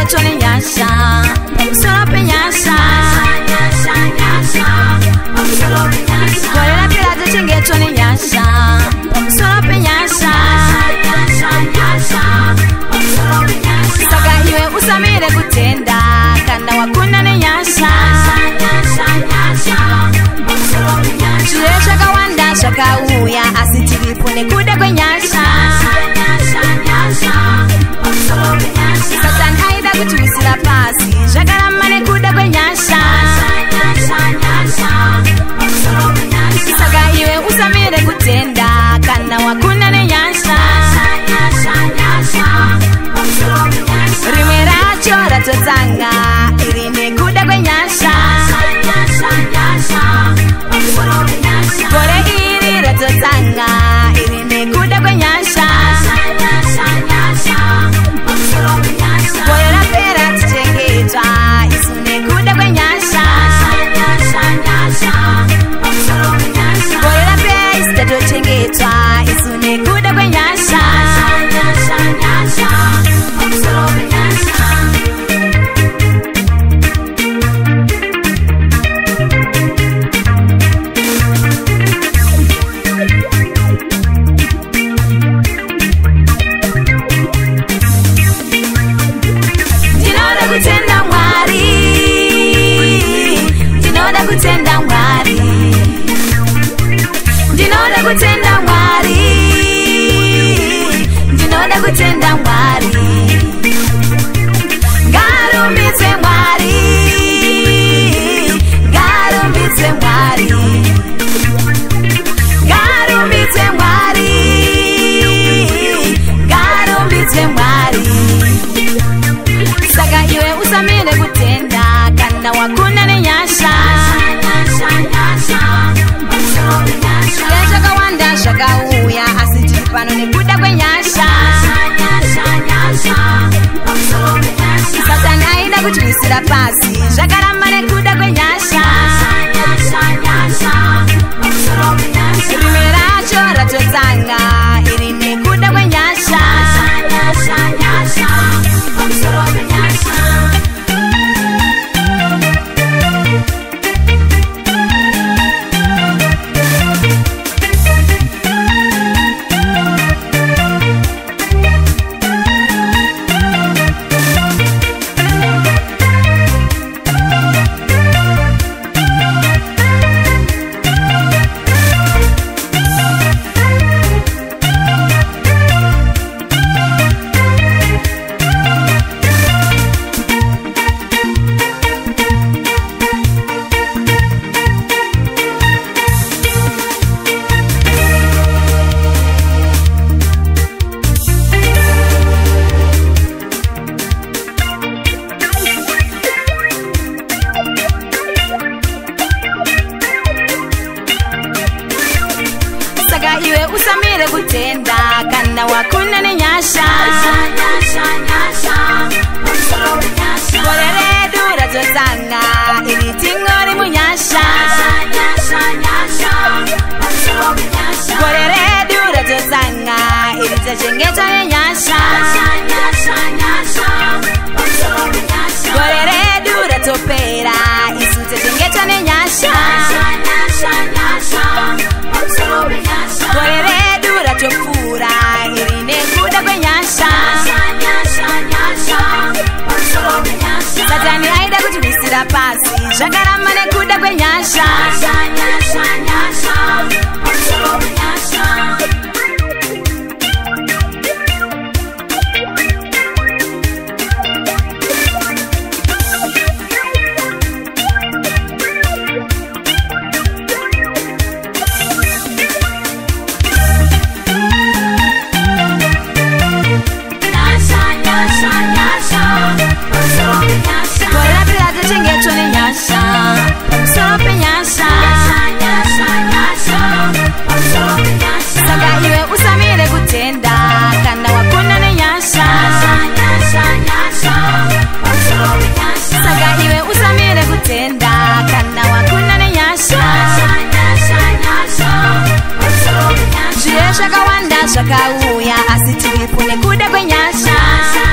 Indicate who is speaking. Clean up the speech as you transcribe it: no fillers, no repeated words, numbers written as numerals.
Speaker 1: Tochengeta Nenyasha, Solo Penyasha, Gorera Pira Tochengeta Nenyasha, Solo Penyasha, Saga iwe usamire kutenda, kana wakuna Nenyasha, Chile shaka wanda shaka uya, asitibipune kuda kwenyasha, Satan haida kutuwisila pasi, shakala mane kuda kwenyasha, Saga iwe usamire kutenda, kana wakuna Nenyasha, Rimera chora tozanga, irine kuda kwenyasha, Kore iri ratozanga, irine kuda kwenyasha, Kore la pera Tochengeta, isune kuda kwenyasha, Kore la pera Tochengeta, isune kuda kwenyasha, Kutenda mwari, ndinoda kutenda mwari, ngarumbidze mwari, ngarumbidze mwari, ngarumbidze mwari, ngarumbidze mwari, Saga iwe usamire kutenda, kana wakuna Nenyasha, Shaka wanda shaka uya, asitipano ne kuda kwenyasha, Satan haida kutuwisila pasi, shakala mane kuda kwenyasha, Rimera chora tozanga, irine kuda kwenyasha, iwe usamire kutenda, kana wakuna Nenyasha, Gorere dura tozanga, iritingori munyasha, Gorere dura tozanga, iritochengeta Nenyasha, Gorere dura topera, isutochengeta Nenyasha, Gorere dura topura, irine kuda kwenyasha, Satani haida kutuwisila pasi, shakala mane kuda kwenyasha, Gorera Pira Tochengeta Nenyasha, Solo Penyasha, Saga iwe usamire kutenda, kana wakuna Nenyasha, Saga iwe usamire kutenda, kana wakuna Nenyasha, Chile shaka wanda shaka uya, asitibipune kuda kwenyasha,